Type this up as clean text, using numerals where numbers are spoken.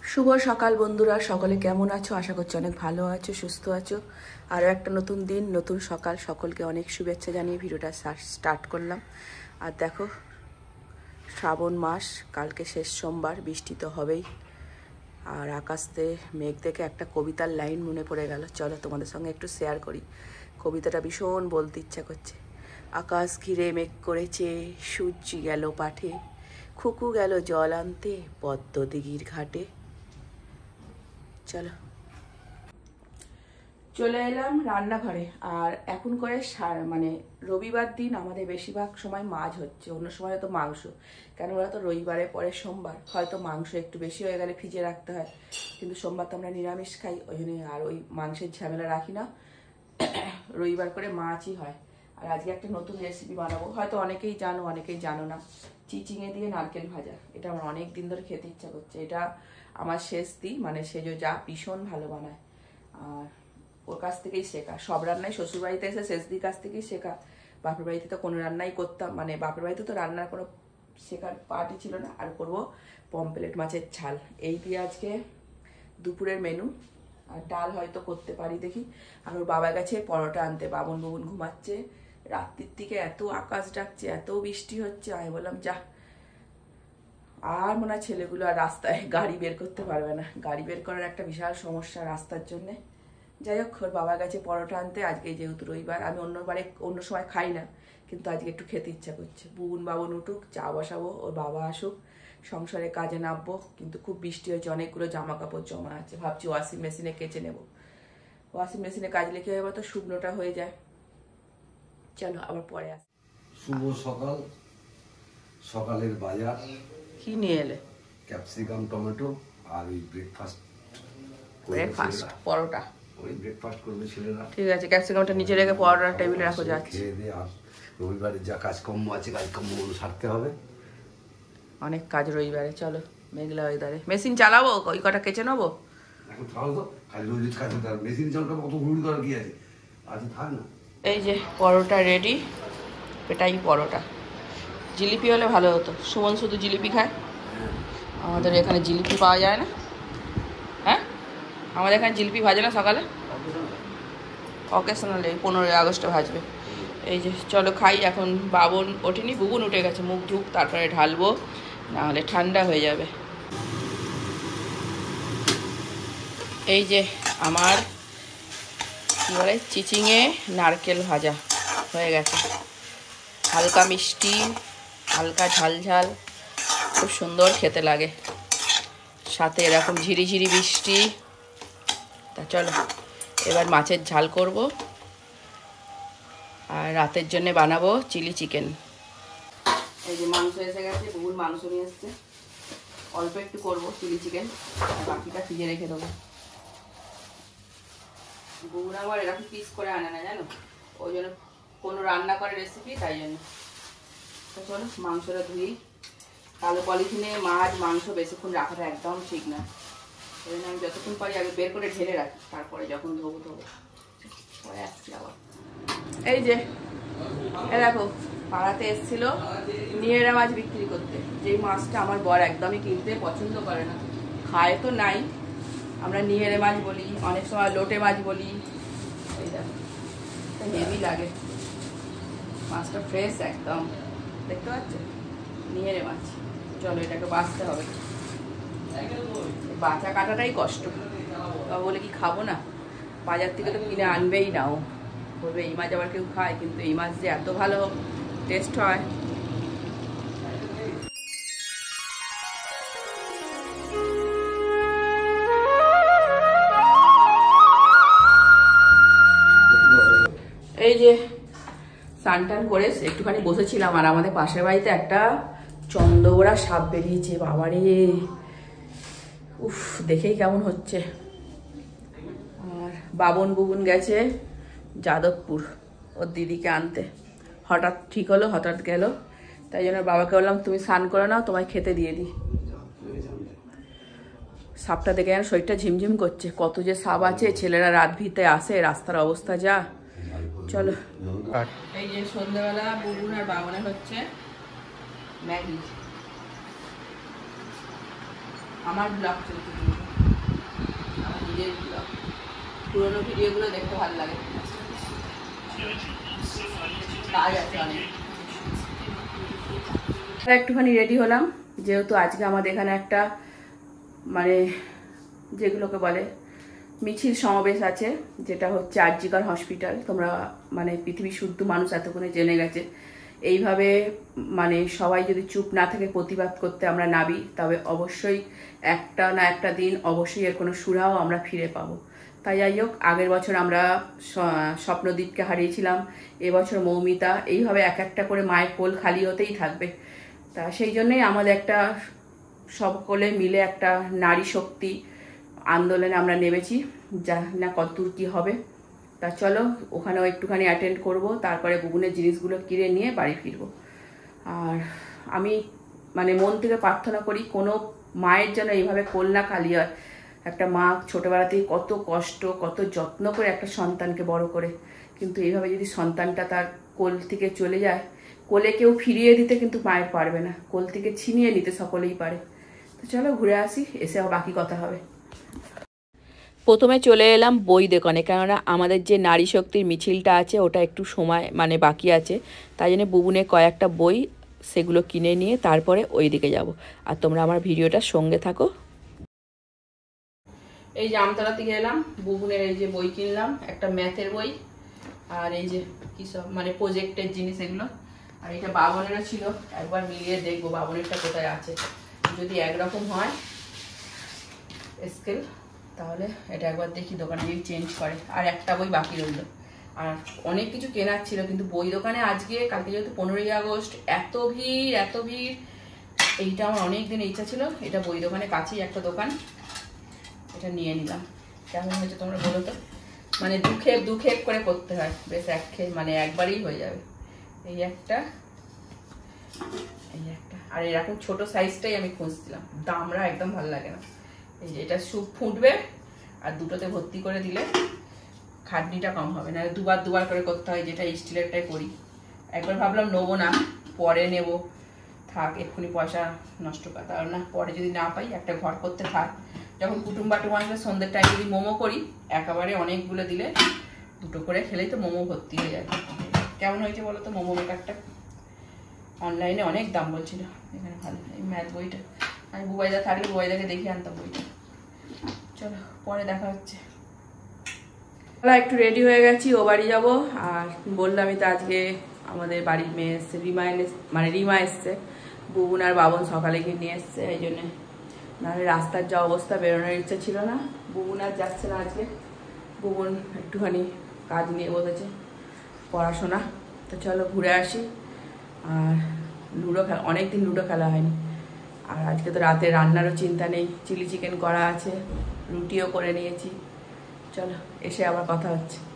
শুভ সকাল বন্ধুরা, সকলে কেমন আছো? আশা করছি অনেক ভালো আছো, সুস্থ আছো। আরও একটা নতুন দিন, নতুন সকাল, সকলকে অনেক শুভেচ্ছা জানিয়ে ভিডিওটা স্টার্ট করলাম। আর দেখো, শ্রাবণ মাস, কালকে শেষ সোমবার, বৃষ্টি তো হবেই। আর আকাশতে মেঘ দেখে একটা কবিতার লাইন মনে পড়ে গেল, চলো তোমাদের সঙ্গে একটু শেয়ার করি। কবিতাটা ভীষণ বলতে ইচ্ছা করছে। আকাশ ঘিরে মেঘ করেছে, সূর্য গেল পাঠে, খুকু গেল জল আনতে পদ্ম দিঘির ঘাটে। চলে এলাম রান্নাঘরে। আর এখন করে মানে রবিবার দিন আমাদের বেশিরভাগ সময় মাছ হচ্ছে, অন্য সময় হয়তো মাংস। কেন বলো তো, রবিবারে পরে সোমবার, হয়তো মাংস একটু বেশি হয়ে গেলে ফ্রিজে রাখতে হয়, কিন্তু সোমবার তো আমরা নিরামিষ খাই, ওই জন্য আর ওই মাংসের ঝামেলা রাখি না। রবিবার করে মাছই হয়। আর আজকে একটা নতুন রেসিপি বানাবো, হয়তো অনেকেই জানো অনেকেই জানো না। চিচিঙে দিয়ে নারকেল ভাজা, এটা আমার অনেক দিন ধরে খেতে ইচ্ছা করছে। এটা আমার শেষদি, মানে সেজো যা ভীষণ ভালো বানায়। আর ওর কাছ থেকেই শেখা সব রান্নাই। শ্বশুরবাড়িতে এসে শেষদির কাছ থেকেই শেখা। বাপের বাড়িতে তো কোনো রান্নাই করতাম, মানে বাপের বাড়িতে তো রান্নার কোনো শেখার পার্টই ছিল না। আর করবো পমপ্লেট মাছের ঝাল, এই দিয়ে আজকে দুপুরের মেনু। আর ডাল হয়তো করতে পারি, দেখি। আর ওর বাবা গেছে পরোটা আনতে, বাবন বুবুন ঘুমাচ্ছে। রাত্রির দিকে এত আকাশ ডাকছে, এত বৃষ্টি হচ্ছে, আমি বললাম যা, আর মনে হয় ছেলেগুলো আর রাস্তায় গাড়ি বের করতে পারবে না। গাড়ি বের করার একটা বিশাল সমস্যা রাস্তার জন্যে। যাই হোক, ওর বাবা গেছে পরোটা আনতে। আজকে যেহেতু রবিবার, আমি অন্য সময় খাই না, কিন্তু আজকে একটু খেতে ইচ্ছা করছে। বুবুন বাবন উঠুক, চা বসাবো, ওর বাবা আসুক, সংসারে কাজে নামবো। কিন্তু খুব বৃষ্টি হয়েছে, অনেকগুলো জামা কাপড় জমা আছে, ভাবছি ওয়াশিং মেশিনে কেচে নেব। ওয়াশিং মেশিনে কাচলে কি হবে তো, শুকনোটা হয়ে যায়। চলো আবার পরে আস। শুভ সকাল। সকালের বাজার কি নিয়ে এলে? ক্যাপসিকাম, টমেটো আর ওই ব্রেকফাস্ট পরোটা। ওই ব্রেকফাস্ট করবে ছেলেরা। ঠিক আছে, ক্যাপসিকামটা নিচে রেখে পরোটা টেবিলে রাখো, যাচ্ছে। খেয়ে দিয়ে আর রবিবারে যা কাজকর্ম আছে কাজকর্মগুলো সারতে হবে। অনেক কাজ রবিবারে। চলো, মেঘলা ওয়েদারে মেশিন চালাবো, ওই কটা কেচে নেবো। এখন তাহলে তো খালি রোজ কাজ হতে হবে, মেশিন চালটা কত ঘুরি করার কি আছে, আচ্ছা থাক না। এই যে পরোটা রেডি, এটাই পরোটা। জিলিপি হলে ভালো হতো, সুমন শুধু জিলিপি খায়। আমাদের এখানে জিলিপি পাওয়া যায় না। হ্যাঁ, আমাদের এখানে জিলিপি ভাজে না সকালে, অকেশনালি 15ই আগস্টে ভাজবে। এই যে চলো খাই। এখন বাবন ওঠেনি, বুবুন উঠে গেছে, মুখ ধুক তারপরে ঢালবো, নাহলে ঠান্ডা হয়ে যাবে। এই যে আমার কী বলে, চিচিঙে নারকেল ভাজা হয়ে গেছে। হালকা মিষ্টি, হালকা ঝাল ঝাল, খুব সুন্দর খেতে লাগে, সাথে এরকম ঝিরিঝিরি বৃষ্টি। তা চলো এবার মাছের ঝাল করব, আর রাতের জন্য বানাবো চিলি চিকেন। এই যে মাংস এসে গেছে, বুবুর মাংস নিয়ে এসছে, অল্প একটু করবো চিলি চিকেন, আর বাকিটা ফ্রিজে রেখে দেবো। বুবুর আবার এরকম পিস করে আনে না জানো, ওই জন্য কোনো রান্না করে রেসিপি, তাই জন্য। তো চলো মাংসটা ধুই। কালো পলিথিনে মাছ মাংস বেশিক্ষণ রাখাটা একদম ঠিক না, ওই জন্য আমি যতক্ষণ পারি আগে বের করে ঢেলে রাখি, তারপরে যখন ধোবো পরে আসছি আবার। এই যে দেখো, পাড়াতে এসেছিল নিয়েরা মাছ বিক্রি করতে, যেই মাছটা আমার বর একদমই কিনতে পছন্দ করে না, খায় তো নাই। আমরা নিয়েরে মাছ বলি, অনেক সময় লোটে মাছ বলি। এই দেখো, হেভি লাগে মাছটা, ফ্রেশ একদম, দেখতে পাচ্ছ, নিয়েরে মাছ। চলো এটাকে বাছতে হবে, বাছা কাটাটাই কষ্ট। বলে কি খাবো না, বাজার থেকে তো কিনে আনবেই না, ও বলবে এই মাছ আবার কেউ খায়, কিন্তু এই মাছ যে এত ভালো টেস্ট হয়। এই যে স্নান টান করে একটুখানি বসেছিলাম, আর আমাদের পাশের বাড়িতে একটা চন্দ্রবোড়া সাপ বেরিয়েছে, বাবারে, উফ, দেখেই কেমন হচ্ছে। আর বাবন বুবুন গেছে যাদবপুর ওর দিদিকে আনতে, হঠাৎ ঠিক হলো, হঠাৎ গেল, তাই জন্য বাবাকে বললাম তুমি স্নান করে নাও, তোমায় খেতে দিয়ে দিই। সাপটা দেখে যেন শরীরটা ঝিমঝিম করছে, কত যে সাপ আছে, ছেলেরা রাত ভিতে আসে, রাস্তার অবস্থা যা। চলো, এই যে সন্ধ্যাবেলা বুবুন আর বাবনের হচ্ছে ম্যাগি। আমার ব্লগ চলছে, আমার নিজের ব্লগ। পুরোনো ভিডিওগুলো দেখতে ভালো লাগে, কাজ আছে অনেক। একটুখানি রেডি হলাম, যেহেতু আজকে আমাদের এখানে একটা মানে যেগুলোকে বলে মিছিল সমাবেশ আছে, যেটা হচ্ছে আরজিকর হসপিটাল। তোমরা মানে পৃথিবীর শুদ্ধ মানুষ এতক্ষণে জেনে গেছে। এইভাবে মানে সবাই যদি চুপ না থেকে প্রতিবাদ করতে আমরা নাবি, তবে অবশ্যই একটা না একটা দিন অবশ্যই এর কোনো সুরাও আমরা ফিরে পাবো। তাই যাই হোক, আগের বছর আমরা স্বপ্নদীপকে হারিয়েছিলাম, এবছর মৌমিতা, এইভাবে এক একটা করে মায়ের কোল খালি হতেই থাকবে। তা সেই জন্যই আমাদের একটা সকলে মিলে একটা নারী শক্তি আন্দোলনে আমরা নেমেছি, যা না কতদূর কী হবে। তা চলো ওখানেও একটুখানি অ্যাটেন্ড করব, তারপরে বুবুনের জিনিসগুলো কিনে নিয়ে বাড়ি ফিরবো। আর আমি মানে মন থেকে প্রার্থনা করি কোনো মায়ের যেন এইভাবে কোল না খালি হয়। একটা মা ছোটোবেলাতেই কত কষ্ট কত যত্ন করে একটা সন্তানকে বড় করে, কিন্তু এইভাবে যদি সন্তানটা তার কোল থেকে চলে যায়, কোলে কেউ ফিরিয়ে দিতে কিন্তু মায়ের পারবে না, কোল থেকে ছিনিয়ে নিতে সকলেই পারে। তো চলো ঘুরে আসি, এসে বাকি কথা হবে। প্রথমে চলে এলাম বই দোকানে, কেননা আমাদের যে নারী শক্তির মিছিলটা আছে ওটা একটু সময় মানে বাকি আছে, তাই জন্য বুবুনের কয়েকটা বই সেগুলো কিনে নিয়ে তারপরে ওই দিকে যাব। আর তোমরা আমার ভিডিওটার সঙ্গে থাকো। এই যে আমতলা থেকে এলাম, বুবুনের এই যে বই কিনলাম, একটা ম্যাথের বই, আর এই যে কী সব মানে প্রজেক্টের জিনিস এগুলো। আর এটা বাবনেরও ছিল, একবার মিলিয়ে দেখবো বাবনেরটা কোথায় আছে। যদি একরকম হয় স্কেল, তাহলে এটা একবার দেখি দোকানে গিয়ে চেঞ্জ করে। আর একটা বই বাকি রইল, আর অনেক কিছু কেনার ছিল, কিন্তু বই দোকানে আজকে কালকে যেহেতু 15ই আগস্ট, এত ভিড় এত ভিড়। এইটা আমার অনেক দিন ইচ্ছা ছিল, এটা বই দোকানে কাছেই একটা দোকান, এটা নিয়ে নিলাম। কেমন হয়েছে তোমরা বলো তো? মানে দু খেপ করে করতে হয়, বেশ মানে একবারই হয়ে যাবে। এই একটা আর এরকম ছোট সাইজটাই আমি খুঁজছিলাম, দামরা একদম ভালো লাগে না। এই যে এটা স্যুপ ফুটবে, আর দুটোতে ভর্তি করে দিলে খাটনিটা কম হবে, না দুবার করে করতে হয়, যেটা স্টিলেরটাই করি। একবার ভাবলাম নেবো না, পরে নেব, থাক এক্ষুনি পয়সা নষ্ট করা, তার না পরে যদি না পাই একটা ঘর করতে থাক। যখন কুটুম বাটুম আসবে সন্ধ্যের টাইম যদি মোমো করি, একেবারে অনেকগুলো দিলে দুটো করে খেলেই তো মোমো ভর্তি হয়ে যায়। কেমন হয়েছে বলো তো মোমো মেকারটা? অনলাইনে অনেক দাম বলছিল, এখানে ভালো। এই ম্যাথ বইটা আমি বুবাইদা থাকলে বুবাইদাকে দেখিয়ে আনতাম বইটা। চলো পরে দেখা হচ্ছে। একটু রেডি হয়ে গেছি, ও বাড়ি যাবো। আর বললামই তো আজকে আমাদের বাড়ির মেয়ে এসছে, রিমা এসছে, বুবুন আর বাবন সকালে গিয়ে নিয়ে এসছে। এই জন্যে নাহলে রাস্তার যা অবস্থা বেরোনোর ইচ্ছা ছিল না। বুবুন আর যাচ্ছে না আজকে, বুবুন একটুখানি কাজ নিয়ে বসেছে, পড়াশোনা। তো চলো ঘুরে আসি। আর লুডো খেলা, অনেকদিন লুডো খেলা হয়নি। আর আজকে তো রাতে রান্নারও চিন্তা নেই, চিলি চিকেন করা আছে, রুটিও করে নিয়েছি। চলো এসে আবার কথা হচ্ছে।